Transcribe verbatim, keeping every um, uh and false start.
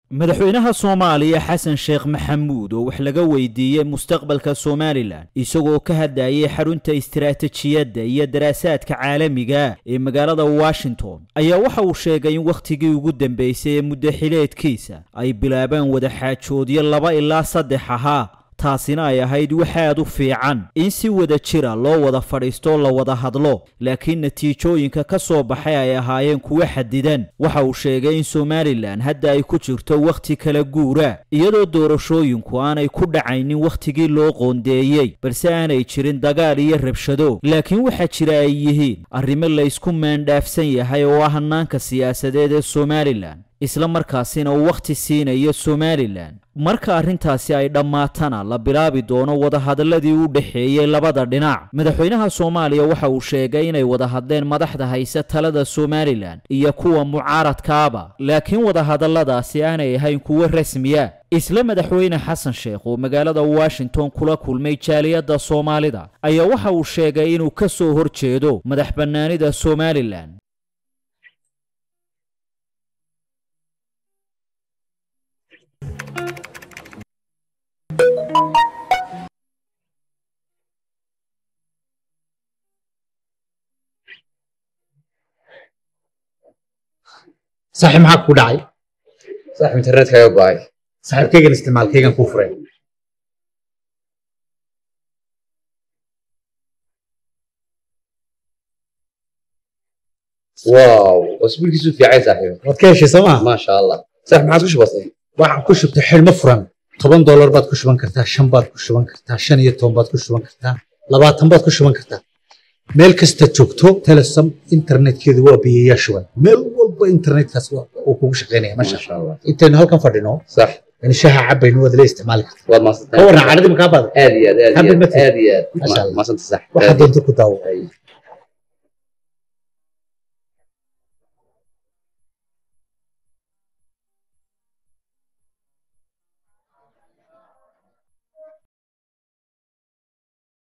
madaxweynaha Soomaaliya Xasan Sheekh Maxamuud oo wax laga weydiiyay mustaqbalka Soomaaliland isagoo ka hadlayay xarunta istiraatiijiyadda iyo daraasaadka caalamiga ee magaalada Washington ayaa waxa uu sheegay in waqtigii ugu dambeysay muddo xileedkiisa ay bilaabeen wada xaajoodyo laba ilaa saddex ahaa taasina ay ahayd wax aad u fiican in si wada jira loo wada fadhiisto la wada hadlo laakiin natiijooyinka ka soo baxay ay ahaayeen kuwa xadidan waxa uu sheegay in Soomaaliland hadda ay ku jirto waqti kala guura iyadoo doorashooyinku aanay ku dhacaynin waqtigii loo qoondeeyay balse aanay jirin dagaal iyo rabshado laakiin waxa jira ay yihiin arrimo la isku maandhaafsan yahay oo ah hannaanka siyaasadeed ee Soomaaliland isla markaasina uu waqti siinayo Soomaaliland marka arrintaasi ay dhamaatana la bilaabi doono wada hadalladii u dhaxeeyay labada dhinac madaxweynaha Soomaaliya waxa uu sheegay inay wada hadleen madaxda haysa talada Soomaaliland iyo kuwa mucaaradkaaba laakiin wada hadalladaasi aanay ahayn kuwa rasmi ah isla madaxweyne Xasan Sheekh oo magaalada Washington kula kulmay jaaliyadda Soomaalida ayaa waxa uu sheegay inuu ka soo horjeedo madax bannaanida Soomaaliland صاحب معك وداعي صاحب انترنت كايو باي صاحب كيغن استعمال كيغن كفرين واو واسبوع كيسو في عايز صاحب وكيش سما ما شاء الله صاحب معك وش بسيط واحد كشب تحل مفرم toban دولار baad ku shuban kartaa shan baad ku shuban kartaa shan iyo toban baad ku shuban kartaa labaatan baad ku shuban kartaa meel kasta joogto Telesom internetkeedu waa biyaha shuban meel walba internetkaas uu kugu shaqeynaya ma sha Allah inta halkan fadhino صح in shaha cabayno wada la isticmaali kartaa waad ma ka waran caadada ma ka baad aad iyo aad aad iyo aad ma santa صح waxa doonto ku daawo